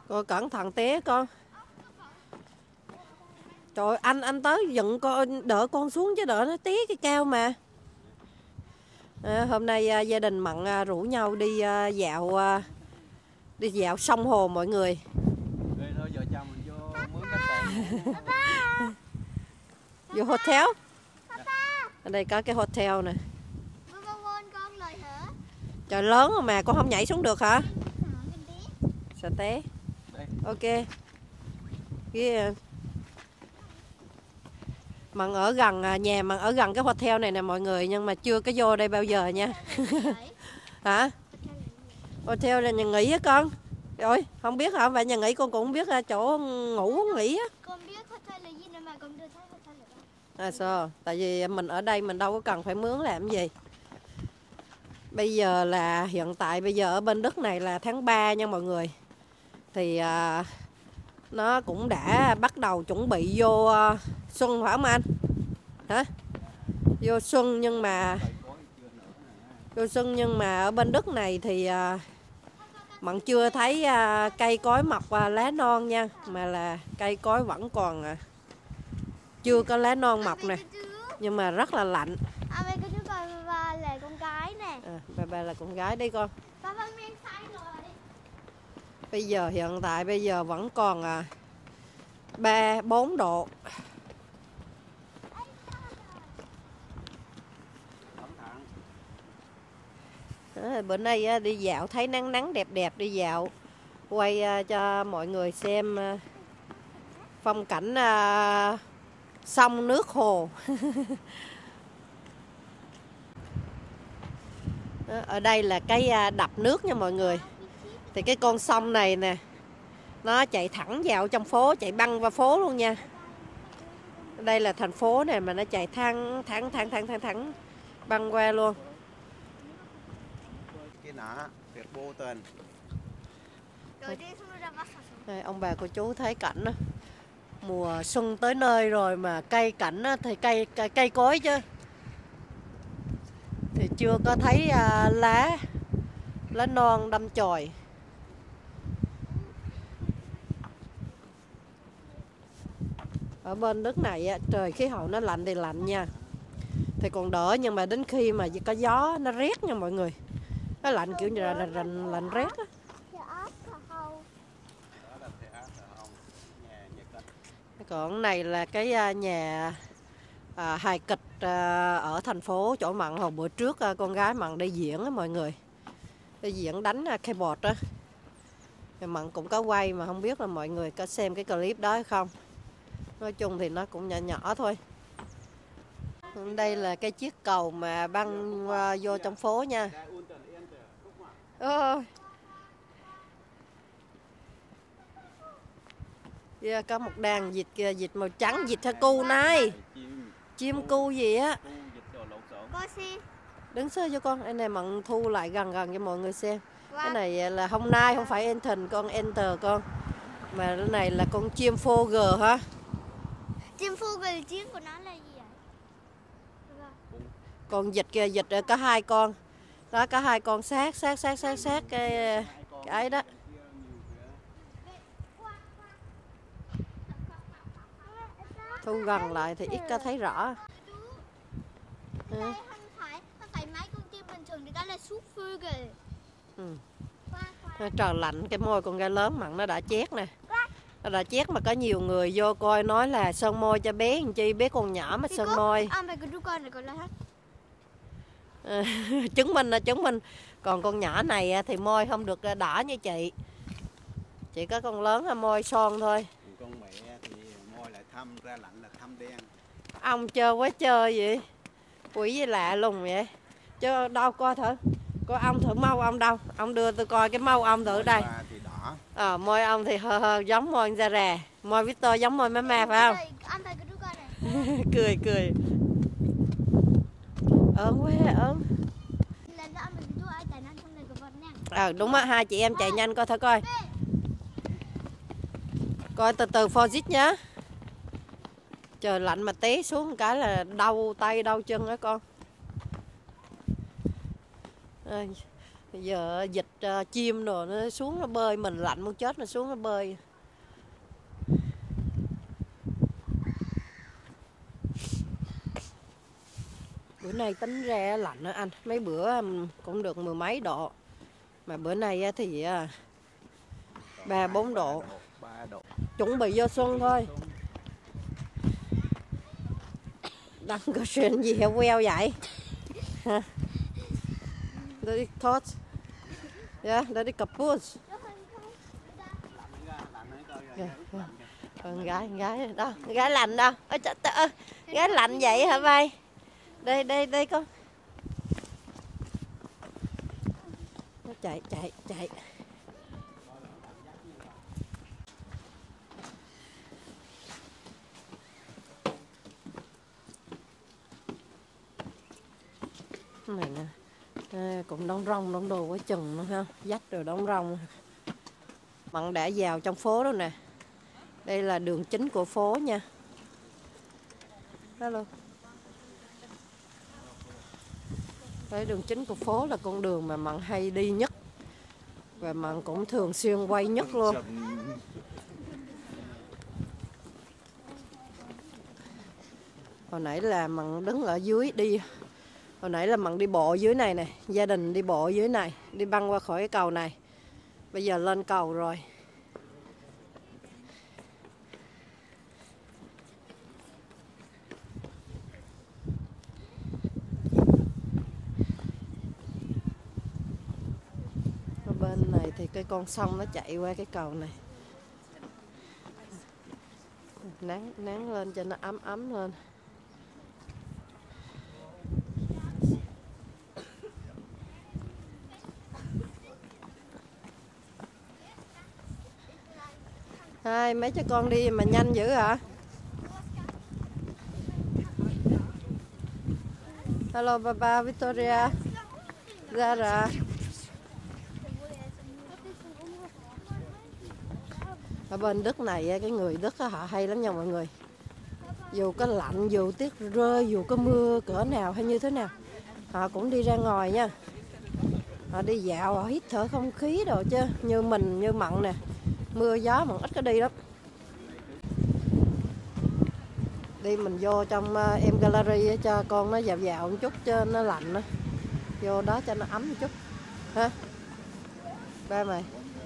Coi cẩn thận té con. Trời anh tới dựng con, đỡ con xuống chứ đỡ nó té cái cao mà. Hôm nay gia đình Mận rủ nhau đi dạo sông hồ mọi người. Thôi vợ chồng mình vô mướn khách sạn. Vô hotel. Ở đây có cái hotel nè. Trời lớn mà con không nhảy xuống được hả? Sợ té. Ok. Cái Mận ở gần nhà Mận ở gần cái hotel này nè mọi người, nhưng mà chưa có vô đây bao giờ nha. Hả? Hotel là nhà nghỉ á con. Rồi, không biết hả? Vậy nhà nghỉ con cũng biết chỗ ngủ nghỉ á. Con biết hotel là gì nữa mà con đưa thấy hotel là đâu. À sao? Tại vì mình ở đây mình đâu có cần phải mướn làm gì. Bây giờ là hiện tại bây giờ ở bên Đức này là tháng 3 nha mọi người. Thì nó cũng đã bắt đầu chuẩn bị vô xuân phải không anh? Hả? Vô xuân nhưng mà ở bên Đức này thì Mận chưa thấy cây cối mọc lá non nha, mà là cây cối vẫn còn chưa có lá non mọc nè, nhưng mà rất là lạnh. Mấy cái chú coi bà là con gái nè. Bà là con gái đi con. Bà vẫn đang say rồi. Bây giờ hiện tại bây giờ vẫn còn 3-4 độ. Bữa nay đi dạo thấy nắng nắng đẹp đẹp, đi dạo quay cho mọi người xem phong cảnh sông nước hồ. Ở đây là cái đập nước nha mọi người. Thì cái con sông này nè, nó chạy thẳng vào trong phố, chạy băng qua phố luôn nha. Đây là thành phố này mà nó chạy thẳng băng qua luôn. Đây, ông bà cô chú thấy cảnh đó. Mùa xuân tới nơi rồi mà cây cảnh đó, thì cây cối chứ. Thì chưa có thấy lá non đâm chồi. Ở bên Đức này trời khí hậu nó lạnh thì lạnh nha. Thì còn đỡ, nhưng mà đến khi mà có gió nó rét nha mọi người. Nó lạnh kiểu như là lạnh rét á. Còn này là cái nhà hài kịch ở thành phố chỗ Mận. Hồi bữa trước con gái Mận đi diễn á mọi người. Đi diễn đánh keyboard á. Mận cũng có quay mà không biết là mọi người có xem cái clip đó hay không. Nói chung thì nó cũng nhỏ nhỏ thôi. Đây là cái chiếc cầu mà băng vô trong phố nha. Yeah, có một đàn vịt kìa, vịt màu trắng, vịt hả cu này? Chim cu gì á? Đứng xưa cho con, cái này Mận thu lại gần cho mọi người xem. Cái này là hôm nay không phải enter con, mà cái này là con chim Vogel hả? Chim Vogel tiếng của nó là gì vậy? Còn vịt kìa, vịt có 2 con. Đó, có 2 con sát cái ấy đó. Thu gần lại thì ít có thấy rõ. Không phải mấy con chim bình thường thì đó là suốt Vogel. Trời lạnh, cái môi con gái lớn Mận nó đã chét nè. Nó đã chét mà có nhiều người vô coi nói là sơn môi cho bé làm chi, bé con nhỏ mà sơn môi. Chứng minh. Còn con nhỏ này thì môi không được đỏ như chị. Chỉ có con lớn môi son thôi. Con mẹ thì môi lại thâm, ra lạnh là thâm đen. Ông chơi quá chơi vậy. Quỷ gì lạ lùng vậy. Chứ đâu coi thử. Coi ông thử mâu ông đâu. Ông đưa tôi coi cái mâu ông thử đây. Môi ông thì hơ giống môi da rà. Môi Victor giống môi mama phải không? Cười. Ớn quá, ớn. Đúng á, 2 chị em chạy nhanh coi thử coi. Coi từ từ Fozit nhá. Trời lạnh mà té xuống cái là đau tay đau chân á con. Bây giờ dịch chim rồi nó xuống nó bơi, mình lạnh muốn chết nó xuống nó bơi. Bữa nay tính ra lạnh đó anh, mấy bữa cũng được mười mấy độ. Mà bữa nay thì 3-4 độ. 3 độ. Chuẩn bị vô xuân thôi. Đang có chuyện gì heo queo vậy? Hả? Đây đi thốt. Dạ, đây đi kaput. Con gái đâu, gái lạnh đâu? Ôi trời ơi, gái lạnh vậy hả bay? Đây con. Nó chạy. Này nè. Đây, cũng đóng rong đóng đồ quá chừng nữa ha, dắt rồi đóng rong. Mặn đã vào trong phố đó nè. Đây là đường chính của phố nha. Hello. Đây đường chính của phố là con đường mà Mặn hay đi nhất. Và Mặn cũng thường xuyên quay nhất luôn. Hồi nãy là Mặn đứng ở dưới đi. Hồi nãy là Mặn đi bộ dưới này nè. Gia đình đi bộ dưới này. Đi băng qua khỏi cái cầu này. Bây giờ lên cầu rồi. Ở bên này thì cái con sông nó chạy qua cái cầu này. Nắng lên cho nó ấm lên. Hai mấy cho con đi mà nhanh dữ hả? Hello Baba Victoria. Zara. Ở bên Đức này cái người Đức họ hay lắm nha mọi người. Dù có lạnh, dù tuyết rơi, dù có mưa cỡ nào hay như thế nào, họ cũng đi ra ngoài nha. Họ đi dạo, họ hít thở không khí đồ chứ. Như mình, như Mặn nè, mưa gió Mặn ít có đi lắm. Đi mình vô trong em gallery cho con nó dạo một chút cho nó lạnh đó. Vô đó cho nó ấm một chút ha. Ba mày.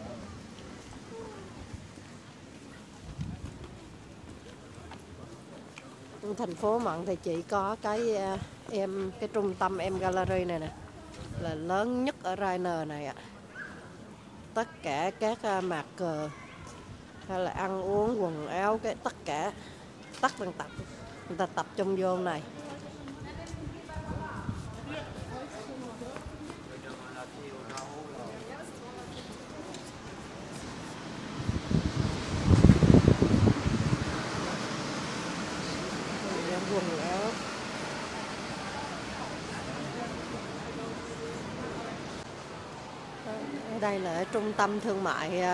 Thành phố Mặn thì chỉ có cái trung tâm em gallery này nè là lớn nhất ở Rainer này ạ. Tất cả các mạc cờ hay là ăn uống, quần áo, cái tất cả người ta tập trung vô này. Quần áo. Ở đây là trung tâm thương mại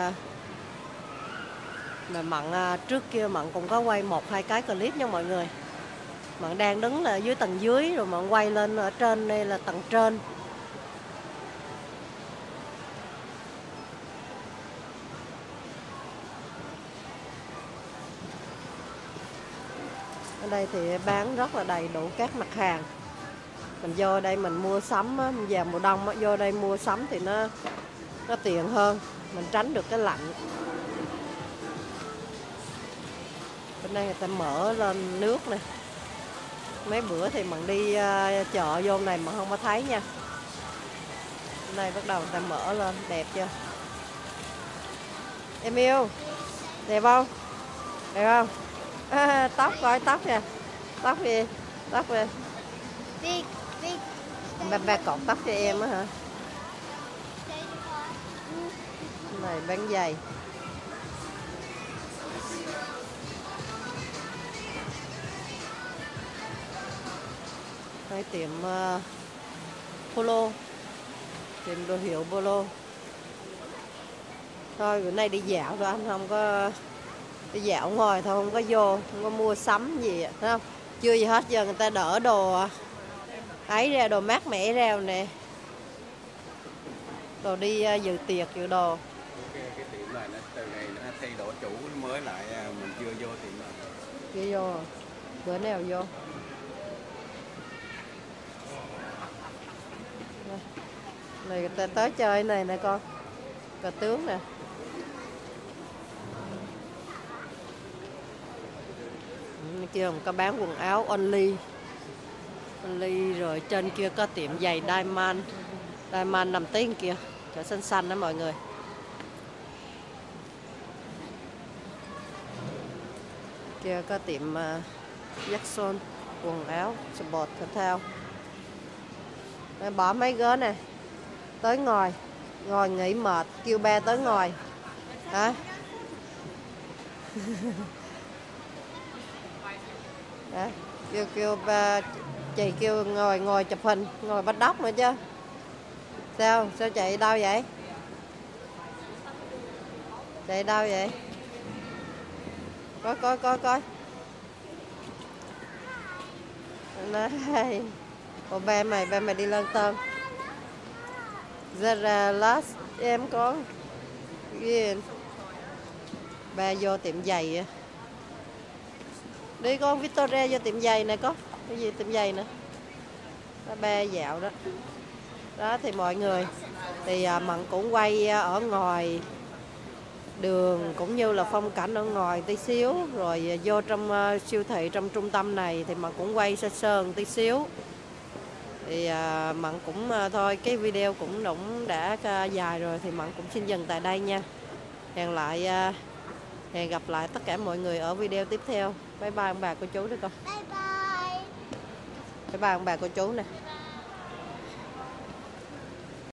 mà Mặn trước kia Mặn cũng có quay 1-2 cái clip nha mọi người. Mặn đang đứng là dưới tầng dưới rồi Mặn quay lên ở trên, đây là tầng trên. Ở đây thì bán rất là đầy đủ các mặt hàng. Mình vô đây mình mua sắm vào mùa đông vô đây mua sắm thì nó tiện hơn, mình tránh được cái lạnh. Bên đây người ta mở lên nước nè. Mấy bữa thì Mặn đi chợ vô này mà không có thấy nha. Bên đây bắt đầu người ta mở lên, đẹp chưa? Em yêu, đẹp không? Đẹp không? Tóc coi tóc nè. Tóc gì? Tóc gì? Ba cột tóc cho em á hả? Này bán giày. Đây tiệm polo. Tiệm đồ hiệu polo. Thôi bữa nay đi dạo thôi anh, không có đi dạo ngoài thôi, không có vô, không có mua sắm gì thấy không? Chưa gì hết, giờ người ta đỡ đồ ấy ra, đồ mát mẻ ra nè. Đồ đi dự tiệc dự đồ. Cái tiệm này nó từ ngày nó thay đổi chủ mới lại, mình chưa vô tiệm này. Chưa vô à? Bữa nào vô. Này người ta tới chơi này nè con. Cờ tướng nè. Kia có bán quần áo only. Only rồi trên kia có tiệm giày Diamond. Diamond nằm tiếng kia. Chợ xanh xanh đó mọi người. Kia có tiệm Jackson quần áo sport thể thao. Đây, bỏ mấy ghế nè. Tới ngồi. Ngồi nghỉ mệt. Kêu ba tới ngồi. Hả? Đó. Kêu ba, chị kêu ngồi chụp hình, ngồi bắt đốc nữa chứ. Sao chạy đâu vậy? Chạy đâu vậy? Coi. Này. Ủa ba mày đi lên tôm. Zara last em con. Ghiền. Ba vô tiệm giày. Đi con Victoria vô tiệm giày này có. Cái gì tiệm giày nữa. Ba dạo đó. Đó thì mọi người. Thì Mận cũng quay ở ngoài đường cũng như là phong cảnh ở ngoài tí xíu. Rồi vô trong siêu thị trong trung tâm này thì Mận cũng quay sơ sơ tí xíu. Thì Mận cũng thôi cái video cũng đã dài rồi thì Mận cũng xin dừng tại đây nha. Hẹn gặp lại tất cả mọi người ở video tiếp theo. Bye bye ông bà cô chú đó con. Bye bye. Bye bye ông bà cô chú nè.